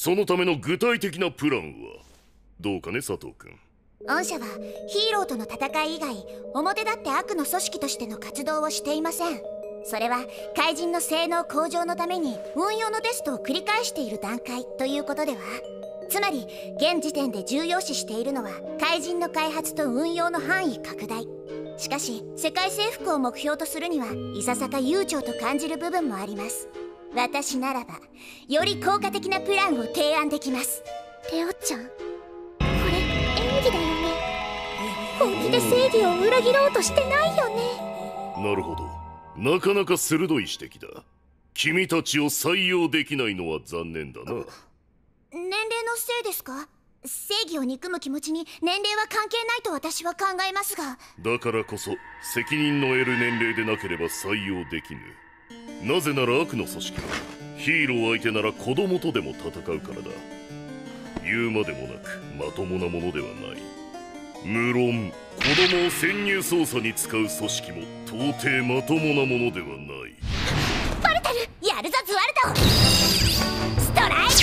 そのための具体的なプランはどうかね、佐藤君。 御社はヒーローとの戦い以外、表立って悪の組織としての活動をしていません。それは怪人の性能向上のために運用のテストを繰り返している段階ということでは。つまり現時点で重要視しているのは怪人の開発と運用の範囲拡大。しかし世界征服を目標とするにはいささか悠長と感じる部分もあります。私ならばより効果的なプランを提案できます。 レオちゃん、これ演技だよね。本気で正義を裏切ろうとしてないよね。 なるほど、なかなか鋭い指摘だ。君たちを採用できないのは残念だな。 年齢のせいですか？正義を憎む気持ちに年齢は関係ないと私は考えますが。 だからこそ責任の得る年齢でなければ採用できぬ。なぜなら悪の組織はヒーロー相手なら子供とでも戦うからだ。言うまでもなくまともなものではない。無論子供を潜入捜査に使う組織も到底まともなものではない。 バルタル、やるぞズワルト。ストライクロー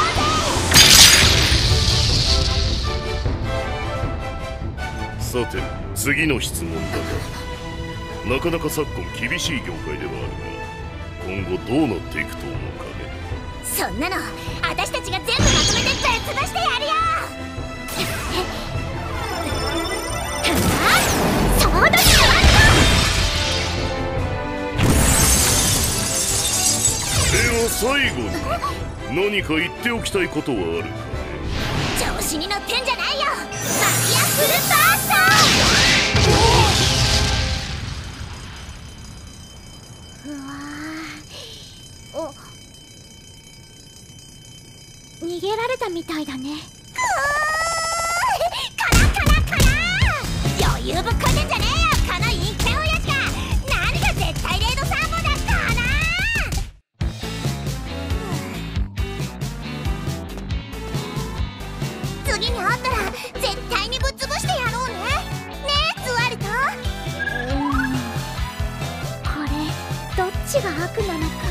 ド。さて次の質問だが、なかなか昨今厳しい業界ではあるが、今後どうなっていくと思うかね。 そんなの私たちが全部まとめてぶっ潰してやるよ。ソードシュワット。 では最後に何か言っておきたいことはあるかね。 調子に乗ってんじゃないよ。マキアフルバースト。 逃げられたみたいだね。 カラカラカラ。余裕ぶっこんでんじゃねえよ、この陰険親父が。何が絶対レードサーモンだかな。次に会ったら絶対にぶっ潰してやろうね。ねえズワルト。 これどっちが悪なのか。